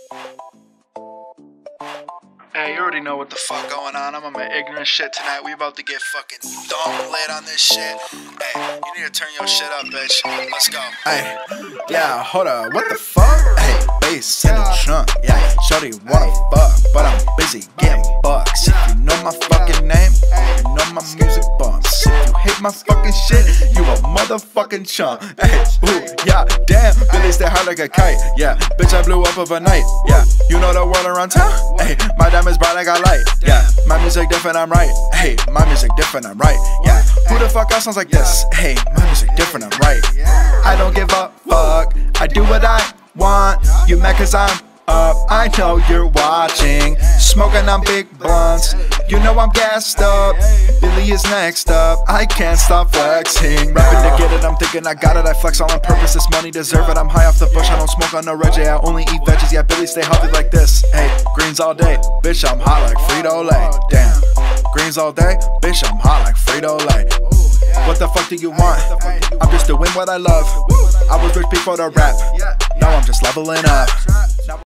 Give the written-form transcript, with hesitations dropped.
Hey, you already know what the fuck going on. I'm on my ignorant shit tonight. We about to get fucking dumb lit on this shit. Hey, you need to turn your shit up, bitch. Let's go. Hey, yeah, hold up. What the fuck? Hey, bass in the trunk. Yeah, shorty wanna fuck, but I'm busy getting bucks. If you know my fucking name, you know my music bumps. If you hate my fucking shit, you a motherfucking chump. Hey, ooh, yeah, damn, Billy stay high like a kite. Yeah, bitch, I blew up overnight. Yeah, you know the world around town. Hey, my diamonds bright like I light. Yeah, my music different, I'm right. Hey, my music different, I'm right. Yeah, who the fuck else sounds like this? Hey, my music different, I'm right. I don't give a fuck, I do what I want. You mad cause I'm up, I know you're watching. Smoking on big blunts, you know I'm gassed up. Billy is next up, I can't stop flexing. Rapping to get it, I'm thinking I got it. I flex all on purpose, this money deserve it. I'm high off the bush, I don't smoke on no Reggie. I only eat veggies, yeah, Billy stay healthy like this. Hey, greens all day, bitch, I'm hot like Frito-Lay. Damn, greens all day, bitch, I'm hot like Frito-Lay. What the fuck do you want? I'm just doing what I love. I was rich before the rap, now I'm just leveling up.